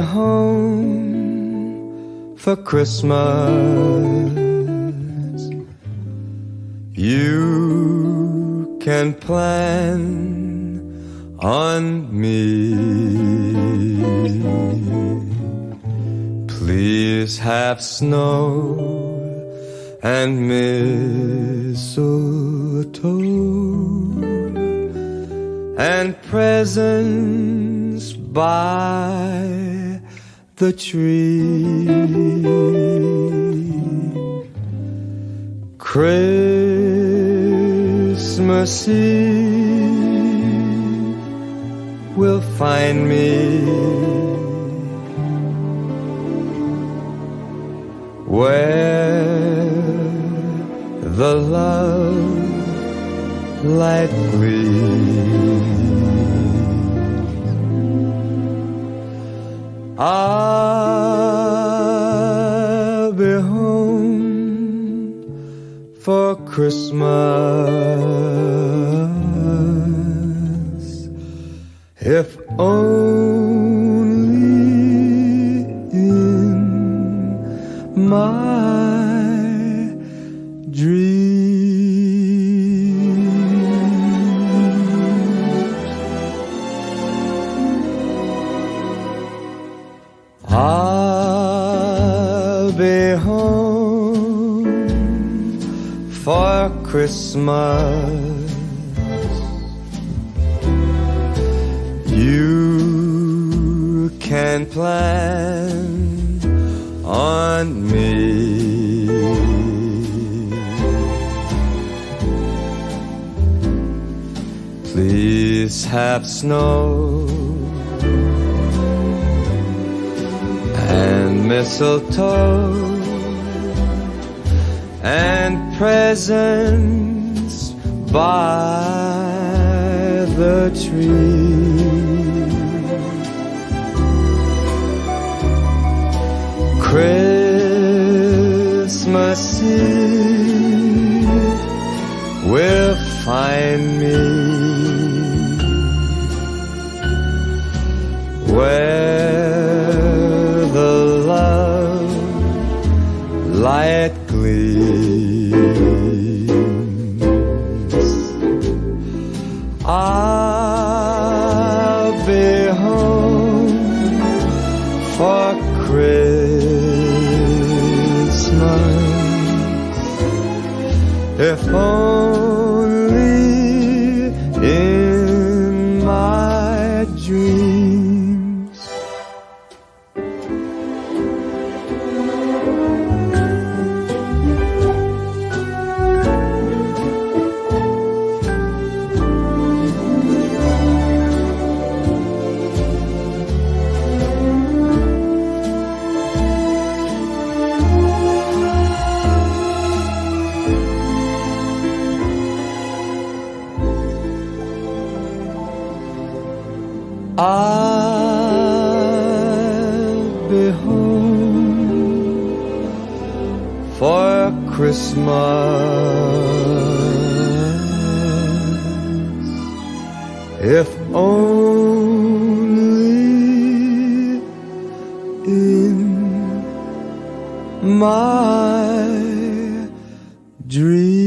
home for Christmas. You can plan on me. Please have snow and mistletoe and presents by the tree. Christmas Eve will find me where the love light gleams. I'll be home for Christmas, if only in my dreams. I'll be home for Christmas. You can plan on me. Please have snow and mistletoe and presents by the tree. Christmas Eve will find me where the love light gleams. I'll be home for Christmas, if only in my dreams. I'll be home for Christmas, if only in my dreams.